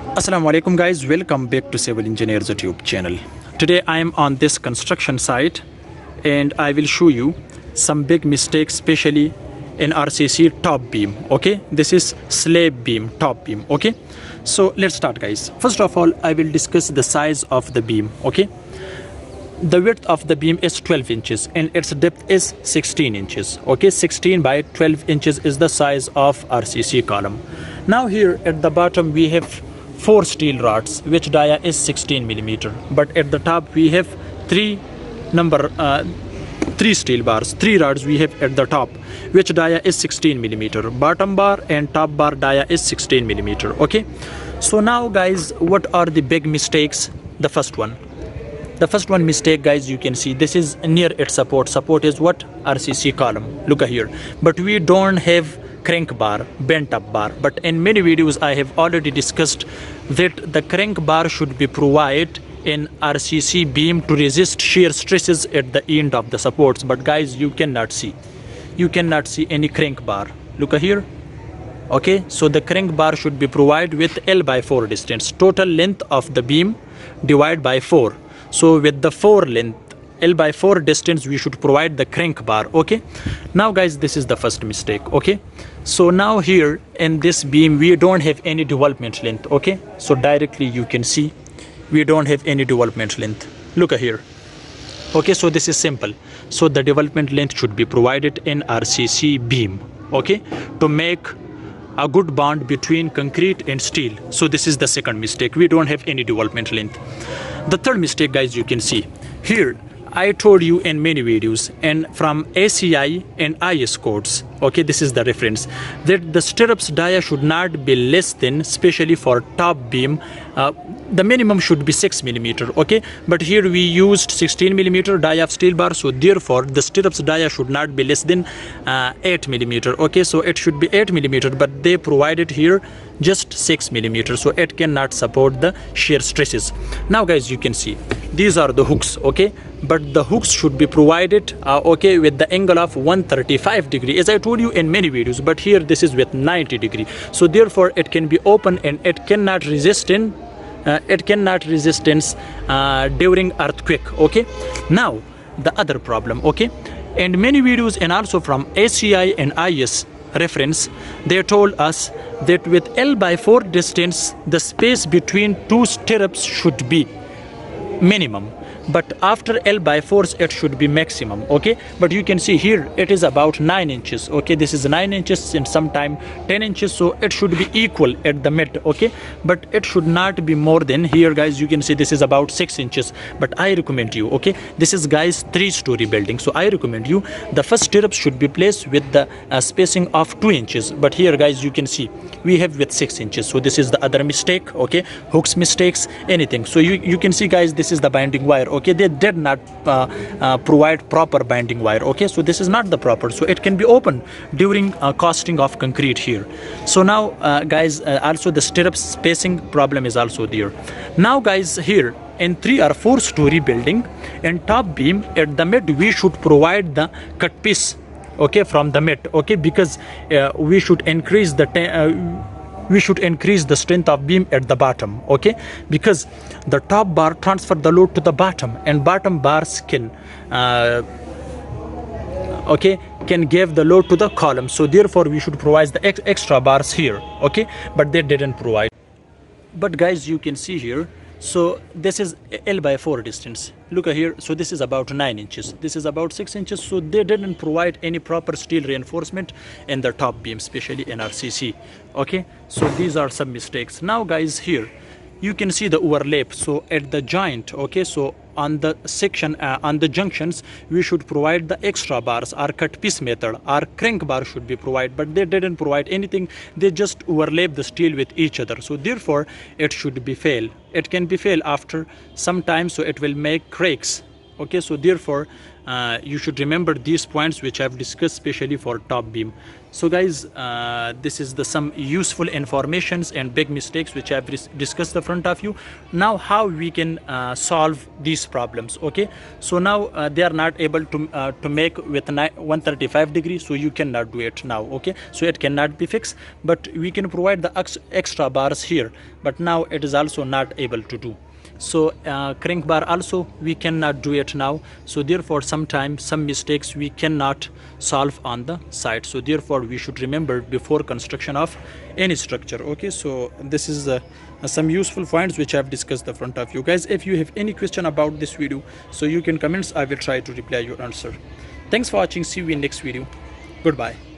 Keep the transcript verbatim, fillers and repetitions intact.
Assalamu alaikum guys, welcome back to Civil Engineers YouTube channel. Today I am on this construction site and I will show you some big mistakes, especially in R C C top beam. Okay, this is slab beam, top beam. Okay, so let's start guys. First of all, I will discuss the size of the beam. Okay, the width of the beam is twelve inches and its depth is sixteen inches. Okay, sixteen by twelve inches is the size of R C C column. Now here at the bottom we have four steel rods which dia is sixteen millimeter, but at the top we have three number uh, three steel bars, three rods we have at the top which dia is sixteen millimeter. Bottom bar and top bar dia is sixteen millimeter. Okay, so now guys, what are the big mistakes? The first one the first one mistake guys, you can see this is near its support. Support is what? R C C column. Look here, but we don't have crank bar, bent up bar, but in many videos I have already discussed that the crank bar should be provided in R C C beam to resist shear stresses at the end of the supports. But guys, you cannot see you cannot see any crank bar. Look here. Okay, so the crank bar should be provided with L by four distance, total length of the beam divided by four. So with the four length L by four distance we should provide the crank bar. Okay, now guys, this is the first mistake. Okay, so now here in this beam we don't have any development length. Okay, so directly you can see we don't have any development length. Look here. Okay, so this is simple. So the development length should be provided in R C C beam, okay, to make a good bond between concrete and steel. So this is the second mistake, we don't have any development length. The third mistake guys, you can see here, I told you in many videos and from A C I and I S codes, okay, this is the reference, that the stirrups dia should not be less than, especially for top beam, uh, the minimum should be six millimeter. Okay, but here we used sixteen millimeter dia of steel bar, so therefore the stirrups dia should not be less than uh, eight millimeter. Okay, so it should be eight millimeter, but they provided here just six millimeter, so it cannot support the shear stresses. Now guys, you can see these are the hooks. Okay, but the hooks should be provided uh, okay, with the angle of one thirty-five degree, as I told you in many videos, but here this is with ninety degree, so therefore it can be open and it cannot resist in uh, it cannot resistance uh, during earthquake. Okay, now the other problem, okay, and many videos and also from A C I and I S reference, they told us that with L by four distance the space between two stirrups should be minimum, but after L by fours it should be maximum. Okay, but you can see here it is about nine inches. Okay, this is nine inches and sometime ten inches, so it should be equal at the mid. Okay, but it should not be more than, here guys you can see this is about six inches, but I recommend you, okay, this is guys three story building, so I recommend you the first stirrups should be placed with the uh, spacing of two inches, but here guys you can see we have with six inches, so this is the other mistake. Okay, hooks mistakes, anything. So you you can see guys, this is the binding wire. Okay, they did not uh, uh, provide proper binding wire. Okay, so this is not the proper, so it can be open during uh, casting of concrete here. So now uh, guys, uh, also the stirrup spacing problem is also there. Now guys, here in three or four story building and top beam at the mid we should provide the cut piece, okay, from the mid. Okay, because uh, we should increase the uh, we should increase the strength of beam at the bottom. Okay, because the top bar transfer the load to the bottom and bottom bars can uh, okay can give the load to the column, so therefore we should provide the ex extra bars here. Okay, but they didn't provide. But guys, you can see here, so this is L by four distance. Look here, so this is about nine inches, this is about six inches, so they didn't provide any proper steel reinforcement in the top beam, especially in R C C. Okay, so these are some mistakes. Now guys, here you can see the overlap, so at the joint, okay, so on the section uh, on the junctions we should provide the extra bars or cut piece method, or crank bar should be provided, but they didn't provide anything, they just overlap the steel with each other, so therefore it should be fail. It can be fail after some time, so it will make cracks. Okay, so therefore uh, you should remember these points which I've discussed, especially for top beam. So guys, uh, this is the some useful informations and big mistakes which I've discussed the front of you. Now how we can uh, solve these problems. Okay, so now uh, they are not able to uh, to make with one thirty-five degrees, so you cannot do it now. Okay, so it cannot be fixed, but we can provide the ex extra bars here, but now it is also not able to do. So uh, crank bar also we cannot do it now, so therefore sometimes some mistakes we cannot solve on the site. So therefore we should remember before construction of any structure. Okay, so this is uh, some useful points which I have discussed the front of you guys. If you have any question about this video, so you can comments, I will try to reply your answer. Thanks for watching, see you in next video. Goodbye.